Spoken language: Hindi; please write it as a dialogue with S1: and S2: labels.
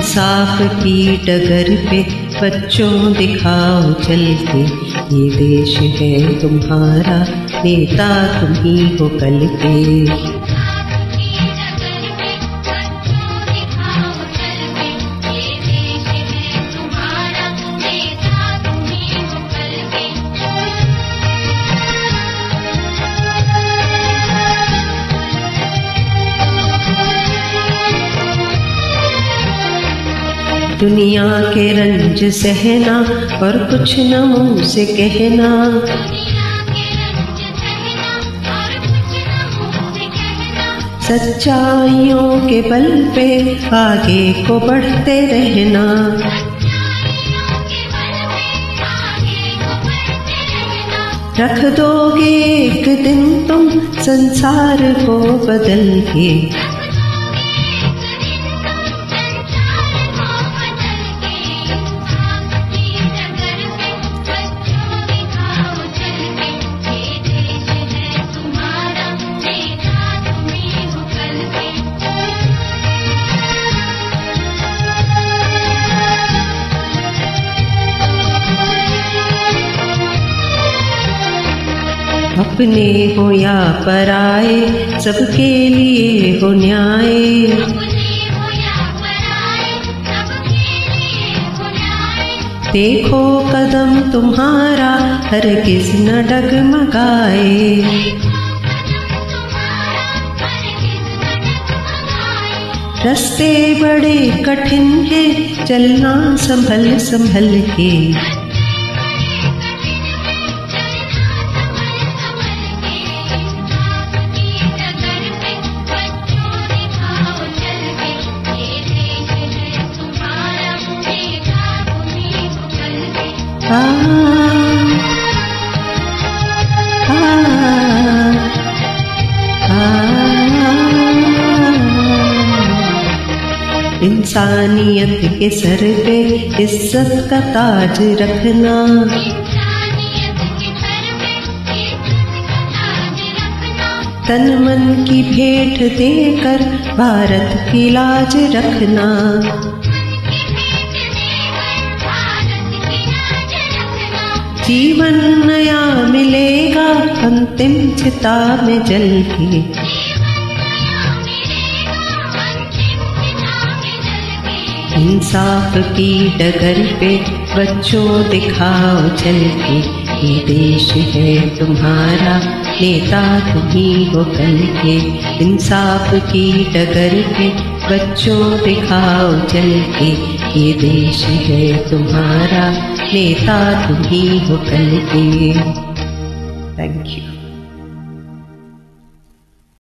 S1: इंसाफ की डगर पे बच्चों दिखाओ चल के, ये देश है तुम्हारा, नेता तुम ही हो कल के। दुनिया के रंज सहना और कुछ न मुंह से कहना, सच्चाइयों के बल पे आगे को बढ़ते रहना। रख दोगे एक दिन तुम संसार को बदल के, अपने हो या पराए सबके लिए हो न्याय। देखो कदम तुम्हारा हरगिज़ न डगमगाए, रास्ते बड़े कठिन हैं चलना संभल संभल के। इंसानियत के सर पे इज्जत का ताज रखना, तन मन की भेंट देकर भारत की लाज रखना। जीवन नया मिलेगा अंतिम चिता में जल के, इंसाफ की डगर पे बच्चों दिखाओ चल के, ये देश है तुम्हारा, नेता तुम ही हो कल के। इंसाफ की डगर पे बच्चों दिखाओ चल के, ये देश है तुम्हारा, नेता तुम ही हो कल के। Thank you.